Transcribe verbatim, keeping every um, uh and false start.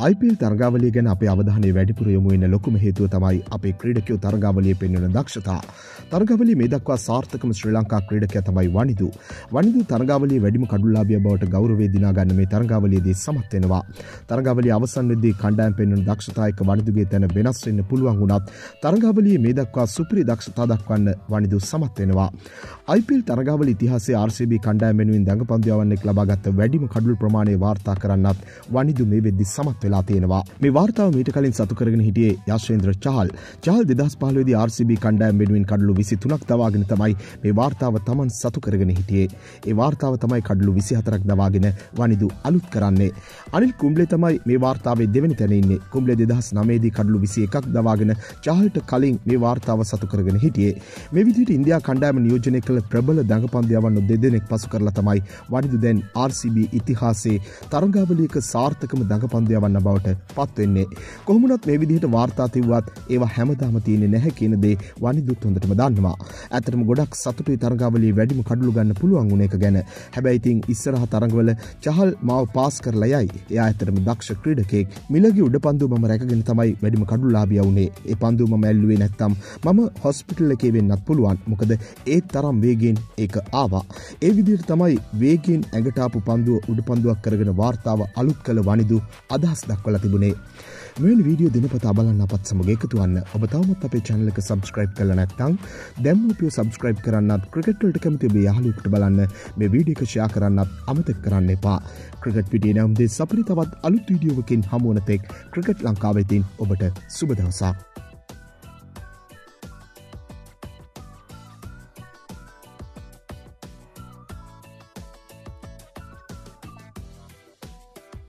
I P L තරගාවලිය ගැන අපේ අවධානය වැඩිපුර යොමු වෙන ලොකුම හේතුව තමයි අපේ ක්‍රීඩකයෝ තරගාවලියේ පෙන්වන දක්ෂතා. තරගාවලියේ මේ දක්වා සාර්ථකම ශ්‍රී ලංකා ක්‍රීඩකයා තමයි වනිදු. වනිදු තරගාවලියේ වැඩිම කඩුලාභිය බවට ගෞරවය දිනා ගන්න මේ තරගාවලියේදී සමත් වෙනවා. තරගාවලිය අවසන් වෙද්දී කණ්ඩායම් පෙන්වන දක්ෂතා එක්ක වනිදුගේ තැන වෙනස් වෙන්න පුළුවන් වුණත් තරගාවලියේ මේ දක්වා සුපිරි දක්ෂතා දක්වන්න වනිදු සමත් වෙනවා. I P L තරගාවලිය ඉතිහාසයේ R C B කණ්ඩායම වෙනුවෙන් දඟපන්දු යවන්නෙක් ලබාගත් වැඩිම කඩුළු ප්‍රමාණය වාර්තා කරන්නත් වනිදු මේ වෙද්දී සමත් වෙලා තියෙනවා. මේ වාර්තාව මීට කලින් සතු කරගෙන හිටියේ යශේන්ද්‍ර චහල්. චහල් දෙදහස් පහළොව දී R C B කණ්ඩායම වෙනුවෙන් කඩලු විසිතුනක් දවාගෙන තමයි මේ වාර්තාව Taman සතු කරගෙන හිටියේ. ඒ වාර්තාව තමයි කඩලු විසිහතරක් දවාගෙන වනිදු අලුත් කරන්නේ. අනිල් කුම්බ්ලේ තමයි මේ වාර්තාවේ දෙවෙනි තැන ඉන්නේ. කුම්බ්ලේ දෙදහස් නවය දී කඩලු විසි එකක් දවාගෙන චහල්ට කලින් මේ වාර්තාව සතු කරගෙන හිටියේ. මේ විදිහට ඉන්දියා කණ්ඩායම නියෝජනය කළ ප්‍රබල දඟපන්දු යවන්නු දෙදෙනෙක් පසු කරලා තමයි වනිදු දැන් R C B ඉතිහාසයේ තරගාවලියක සාර්ථකම දඟපන්දු යවන්න බවට පත් වෙන්නේ. කොහොමුණත් මේ විදිහට වාර්තා තිබුවත් ඒවා හැමදාම තියෙන්නේ නැහැ කියන දේ වනිදුත් හොඳටම දන්නවා. ඇත්තටම ගොඩක් සතුටුයි තරගාවලියේ වැඩිම කඩලු ගන්න පුළුවන් වුණ එක ගැන. හැබැයි ඉතින් ඉස්සරහ තරගවල චහල් මාව පාස් කරලා යයි. එයා ඇත්තටම දක්ෂ ක්‍රීඩකයෙක්. මිලගේ උඩ පන්දුව මම රැකගෙන තමයි වැඩිම කඩුලාභියා වුණේ. ඒ පන්දුව මම ඇල්ලුවේ නැත්තම් මම හොස්පිටල් එකේ වෙන්නත් පුළුවන්. මොකද ඒ තරම් වේගයෙන් ඒක ආවා. ඒ විදිහට තමයි වේගයෙන් ඇඟට ආපු පන්දුව උඩ පන්දුවක් කරගෙන වාර්තාව අලුත් කළ වනිදු අදහස් දක්වලා තිබුණේ. මෙවැනි වීඩියෝ දිනපතා බලන්න අපත් සමග එකතු වන්න. ඔබ තවමත් අපේ channel එක subscribe කරලා නැත්නම් දැන්ම අපිව subscribe කරන්නත් ක්‍රිකට් වලට කැමති ඔබේ යාළුවෙකුට බලන්න මේ වීඩියෝ එක share කරන්නත් අමතක කරන්න එපා. ක්‍රිකට් පිටියේ නම් දෙස් අපිට තවත් අලුත් වීඩියෝවකින් හමු වන තෙක් ක්‍රිකට් ලංකාවේ තින් ඔබට සුබ දවසක්.